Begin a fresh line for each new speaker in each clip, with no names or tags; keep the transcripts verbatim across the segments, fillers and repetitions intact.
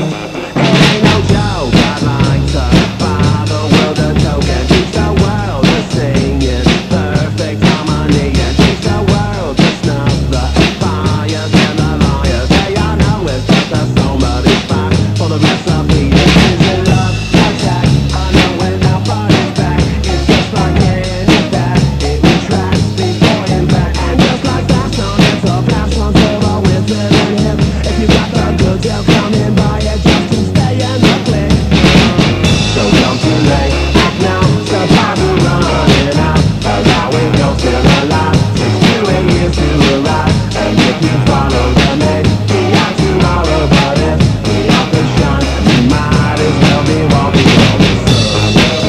ain't no joke, I'd like to buy the world a token. Teach the world to sing in perfect harmony, and teach the world to snuff the fires and the liars. Hey, I know it's just a somebody's back for the recipe. This is a love attack. I know when our body's back, it's just like any that it retracts before impact. And just like that song, it's a pass on to the wizard and him. If you got the goods, they'll come in by it just to stay in the click. So don't too late, act now, survive the running out. Allowing no still alive, takes you eight years to arrive. And if you follow the maze, be out tomorrow. But if we all could shine, you might as well be walking on the sun.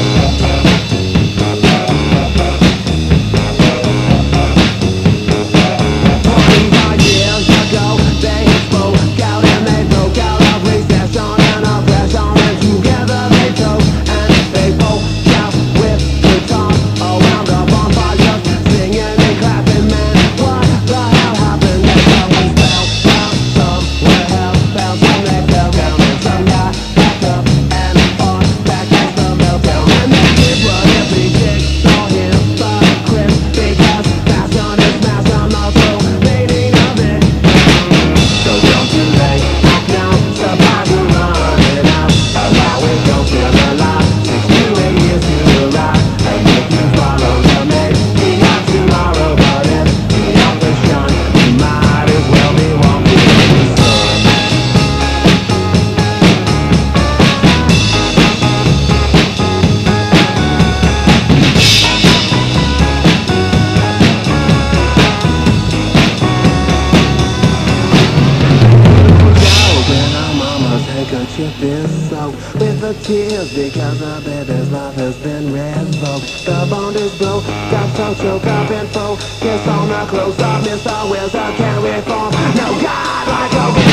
Forty-five years ago, they spoke out and they broke out of recession and oppression, and together they chose and they broke out with guitars around the bonfire, just singing and clapping. Man, what the hell happened? They always fell down somewhere, hell fell, some they fell down, and some got back up and on back as the meltdown. And they did what every chick saw him but quit, because passion is mass on the full meaning of it. So don't too late, act now, survive the running out. Allow it, don't feel alive, takes you eight years to arrive. And if you follow the maze, be not tomorrow. But if we all could shine, you might as well be walking in the sun. When our mama's handkerchief is soaked with the tears because the baby's life has been revoked. The bond is broke, got so choked up and focused on the close-up. Mister Wizard can't reform, no God like a